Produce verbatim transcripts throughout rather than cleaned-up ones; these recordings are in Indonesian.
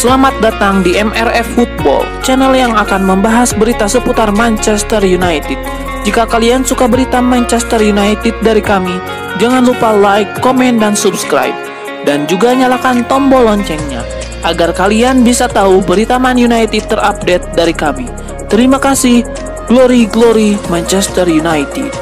Selamat datang di M R F Football, channel yang akan membahas berita seputar Manchester United. Jika kalian suka berita Manchester United dari kami, jangan lupa like, komen, dan subscribe. Dan juga nyalakan tombol loncengnya, agar kalian bisa tahu berita Man United terupdate dari kami. Terima kasih, Glory Glory Manchester United.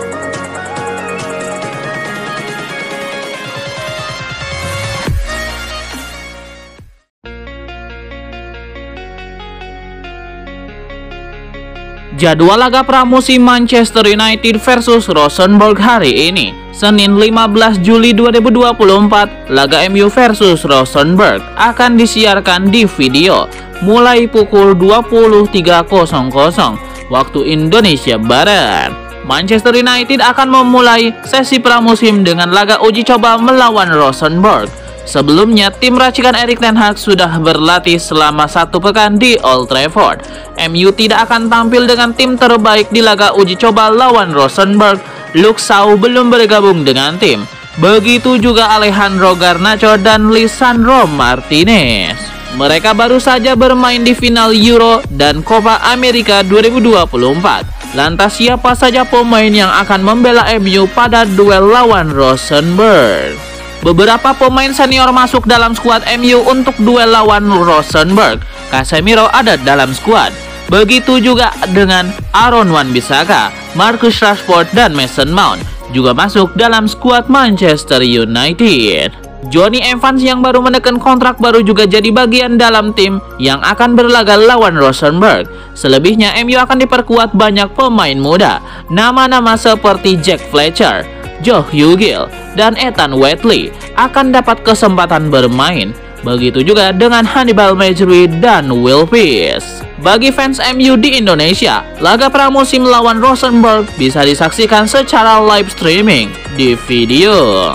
Jadwal laga pramusim Manchester United versus Rosenborg hari ini, Senin lima belas Juli dua ribu dua puluh empat, laga M U versus Rosenborg akan disiarkan di video mulai pukul dua puluh tiga waktu Indonesia Barat. Manchester United akan memulai sesi pramusim dengan laga uji coba melawan Rosenborg. Sebelumnya, tim racikan Erik ten Hag sudah berlatih selama satu pekan di Old Trafford. M U tidak akan tampil dengan tim terbaik di laga uji coba lawan Rosenborg. Luke Shaw belum bergabung dengan tim. Begitu juga Alejandro Garnacho dan Lisandro Martinez. Mereka baru saja bermain di final Euro dan Copa America dua ribu dua puluh empat. Lantas siapa saja pemain yang akan membela M U pada duel lawan Rosenborg? Beberapa pemain senior masuk dalam skuad M U untuk duel lawan Rosenborg. Casemiro ada dalam skuad. Begitu juga dengan Aaron Wan-Bissaka, Marcus Rashford, dan Mason Mount juga masuk dalam skuad Manchester United. Johnny Evans yang baru menekan kontrak baru juga jadi bagian dalam tim yang akan berlaga lawan Rosenborg. Selebihnya M U akan diperkuat banyak pemain muda. Nama-nama seperti Jack Fletcher, Joe Hughes, dan Ethan Whitley akan dapat kesempatan bermain. Begitu juga dengan Hannibal Mejbri dan Will Peace. Bagi fans M U di Indonesia, laga pramusim lawan Rosenborg bisa disaksikan secara live streaming di video.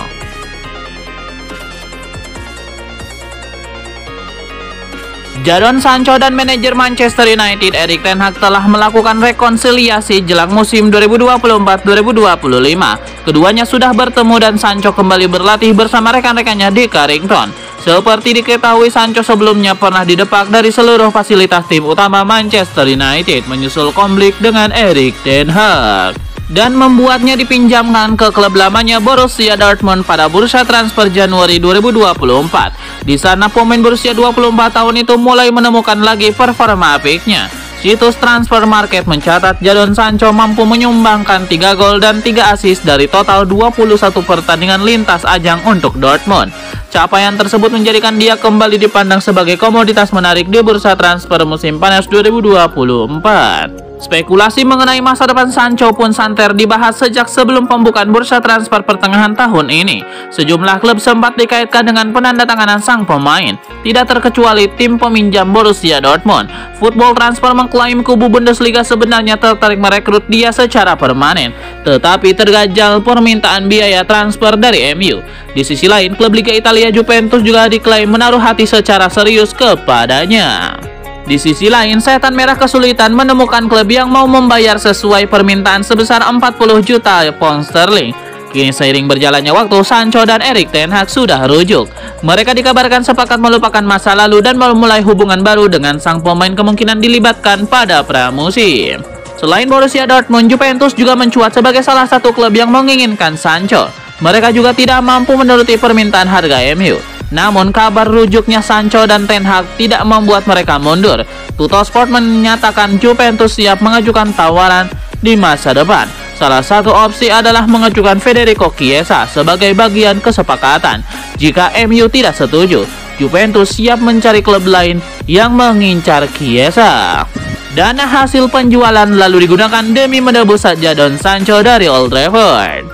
Jadon Sancho dan manajer Manchester United Erik ten Hag telah melakukan rekonsiliasi jelang musim dua ribu dua puluh empat dua ribu dua puluh lima. Keduanya sudah bertemu dan Sancho kembali berlatih bersama rekan-rekannya di Carrington. Seperti diketahui, Sancho sebelumnya pernah didepak dari seluruh fasilitas tim utama Manchester United menyusul konflik dengan Erik ten Hag dan membuatnya dipinjamkan ke klub lamanya Borussia Dortmund pada bursa transfer Januari dua ribu dua puluh empat. Di sana pemain berusia dua puluh empat tahun itu mulai menemukan lagi performa apiknya. Situs Transfer Market mencatat Jadon Sancho mampu menyumbangkan tiga gol dan tiga assist dari total dua puluh satu pertandingan lintas ajang untuk Dortmund. Capaian tersebut menjadikan dia kembali dipandang sebagai komoditas menarik di bursa transfer musim panas dua ribu dua puluh empat. Spekulasi mengenai masa depan Sancho pun santer dibahas sejak sebelum pembukaan bursa transfer pertengahan tahun ini. Sejumlah klub sempat dikaitkan dengan penandatanganan sang pemain, tidak terkecuali tim peminjam Borussia Dortmund. Football Transfer mengklaim kubu Bundesliga sebenarnya tertarik merekrut dia secara permanen, tetapi terganjal permintaan biaya transfer dari M U. Di sisi lain, klub Liga Italia Juventus juga diklaim menaruh hati secara serius kepadanya. Di sisi lain, Setan Merah kesulitan menemukan klub yang mau membayar sesuai permintaan sebesar empat puluh juta pound sterling. Kini seiring berjalannya waktu, Sancho dan Erik ten Hag sudah rujuk. Mereka dikabarkan sepakat melupakan masa lalu dan memulai hubungan baru dengan sang pemain kemungkinan dilibatkan pada pramusim. Selain Borussia Dortmund, Juventus juga mencuat sebagai salah satu klub yang menginginkan Sancho. Mereka juga tidak mampu menuruti permintaan harga M U. Namun kabar rujuknya Sancho dan ten Hag tidak membuat mereka mundur. Tuttosport menyatakan Juventus siap mengajukan tawaran di masa depan. Salah satu opsi adalah mengajukan Federico Chiesa sebagai bagian kesepakatan. Jika M U tidak setuju, Juventus siap mencari klub lain yang mengincar Chiesa. Dana hasil penjualan lalu digunakan demi menebus Jadon Sancho dari Old Trafford.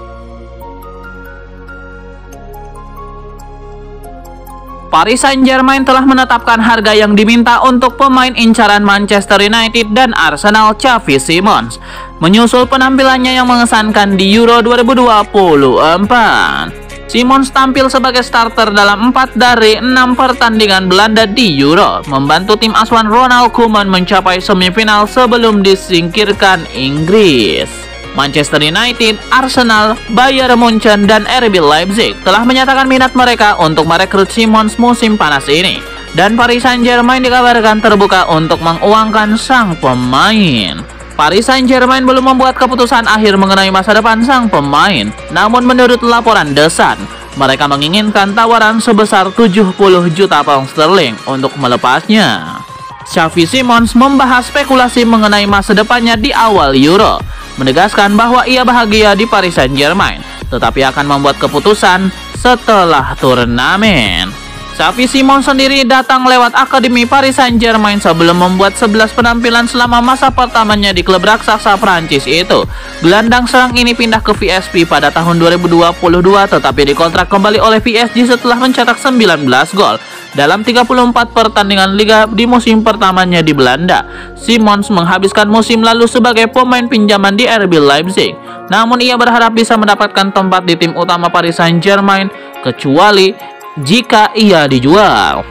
Paris Saint-Germain telah menetapkan harga yang diminta untuk pemain incaran Manchester United dan Arsenal, Xavi Simons, menyusul penampilannya yang mengesankan di Euro dua ribu dua puluh empat. Simons tampil sebagai starter dalam empat dari enam pertandingan Belanda di Euro, membantu tim asuhan Ronald Koeman mencapai semifinal sebelum disingkirkan Inggris. Manchester United, Arsenal, Bayern Munchen, dan R B Leipzig telah menyatakan minat mereka untuk merekrut Simons musim panas ini. dan Paris Saint-Germain dikabarkan terbuka untuk menguangkan sang pemain. Paris Saint-Germain belum membuat keputusan akhir mengenai masa depan sang pemain, namun menurut laporan The Sun, mereka menginginkan tawaran sebesar tujuh puluh juta pound sterling untuk melepasnya. Xavi Simons membahas spekulasi mengenai masa depannya di awal Euro, menegaskan bahwa ia bahagia di Paris Saint-Germain, tetapi akan membuat keputusan setelah turnamen. Xavi Simons sendiri datang lewat Akademi Paris Saint-Germain sebelum membuat sebelas penampilan selama masa pertamanya di klub raksasa Prancis itu. Gelandang serang ini pindah ke V S P pada tahun dua ribu dua puluh dua, tetapi dikontrak kembali oleh V S G setelah mencetak sembilan belas gol dalam tiga puluh empat pertandingan liga di musim pertamanya di Belanda. Simons menghabiskan musim lalu sebagai pemain pinjaman di R B Leipzig, namun ia berharap bisa mendapatkan tempat di tim utama Paris Saint-Germain, kecuali jika ia dijual.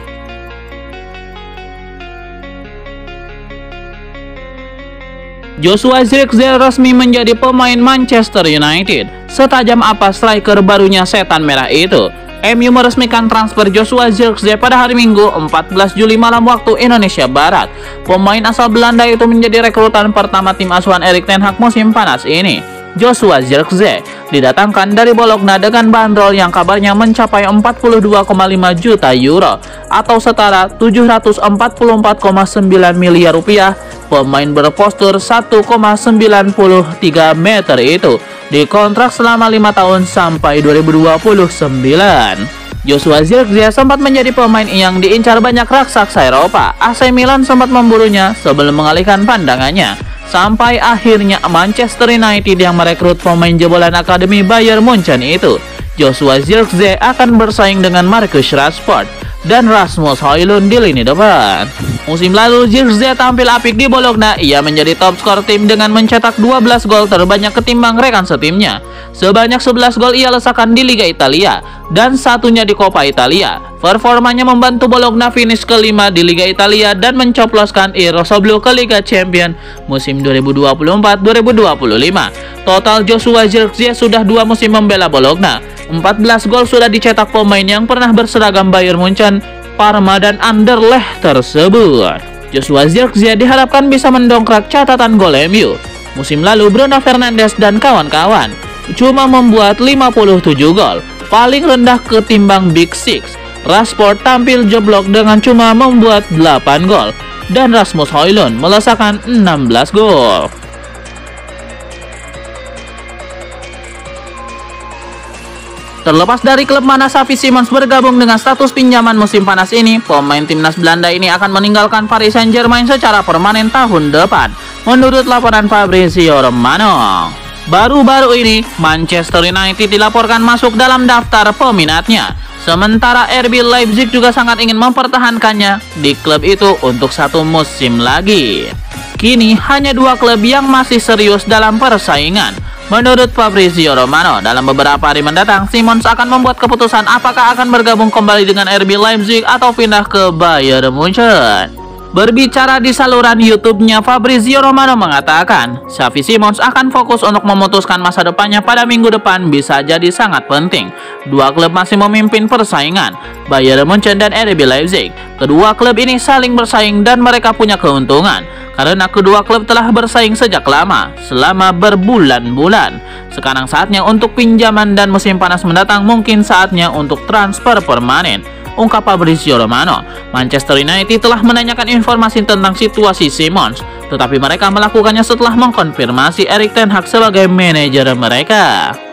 Joshua Zirkzee resmi menjadi pemain Manchester United. Setajam apa striker barunya setan merah itu? M U meresmikan transfer Joshua Zirkzee pada hari Minggu empat belas Juli malam waktu Indonesia Barat. Pemain asal Belanda itu menjadi rekrutan pertama tim asuhan Erik ten Hag musim panas ini. Joshua Zirkzee didatangkan dari Bologna dengan bandrol yang kabarnya mencapai empat puluh dua koma lima juta euro atau setara tujuh ratus empat puluh empat koma sembilan miliar rupiah. Pemain berpostur satu koma sembilan tiga meter itu dikontrak selama lima tahun sampai dua ribu dua puluh sembilan. Joshua Zirkzee sempat menjadi pemain yang diincar banyak raksasa Eropa. A C Milan sempat memburunya sebelum mengalihkan pandangannya, sampai akhirnya Manchester United yang merekrut pemain jebolan Akademi Bayern Munchen itu. Joshua Zirkzee akan bersaing dengan Marcus Rashford dan Rasmus Højlund di lini depan. Musim lalu Zirkzee tampil apik di Bologna. Ia menjadi top skor tim dengan mencetak dua belas gol, terbanyak ketimbang rekan setimnya. Sebanyak sebelas gol ia lesakan di Liga Italia dan satunya di Coppa Italia. Performanya membantu Bologna finish kelima di Liga Italia dan mencoploskan I Rossoblu ke Liga Champions musim dua ribu dua puluh empat dua ribu dua puluh lima. Total Joshua Zirkzee sudah dua musim membela Bologna. empat belas gol sudah dicetak pemain yang pernah berseragam Bayern Munchen, Parma, dan Anderlecht tersebut. Joshua Zirkzee diharapkan bisa mendongkrak catatan gol M U. Musim lalu Bruno Fernandes dan kawan-kawan cuma membuat lima puluh tujuh gol, paling rendah ketimbang Big Six. Rashford tampil jeblok dengan cuma membuat delapan gol, dan Rasmus Højlund melesakkan enam belas gol. Terlepas dari klub mana Xavi Simons bergabung dengan status pinjaman musim panas ini, pemain timnas Belanda ini akan meninggalkan Paris Saint-Germain secara permanen tahun depan, menurut laporan Fabrizio Romano. Baru-baru ini, Manchester United dilaporkan masuk dalam daftar peminatnya, sementara R B Leipzig juga sangat ingin mempertahankannya di klub itu untuk satu musim lagi. Kini hanya dua klub yang masih serius dalam persaingan. Menurut Fabrizio Romano, dalam beberapa hari mendatang, Simons akan membuat keputusan apakah akan bergabung kembali dengan R B Leipzig atau pindah ke Bayern Munchen. Berbicara di saluran YouTube-nya, Fabrizio Romano mengatakan, Xavi Simons akan fokus untuk memutuskan masa depannya pada minggu depan bisa jadi sangat penting. Dua klub masih memimpin persaingan, Bayern Munchen dan R B Leipzig. Kedua klub ini saling bersaing dan mereka punya keuntungan, karena kedua klub telah bersaing sejak lama, selama berbulan-bulan. Sekarang saatnya untuk pinjaman dan musim panas mendatang mungkin saatnya untuk transfer permanen, ungkap Fabrizio Romano. Manchester United telah menanyakan informasi tentang situasi Simons, tetapi mereka melakukannya setelah mengkonfirmasi Erik ten Hag sebagai manajer mereka.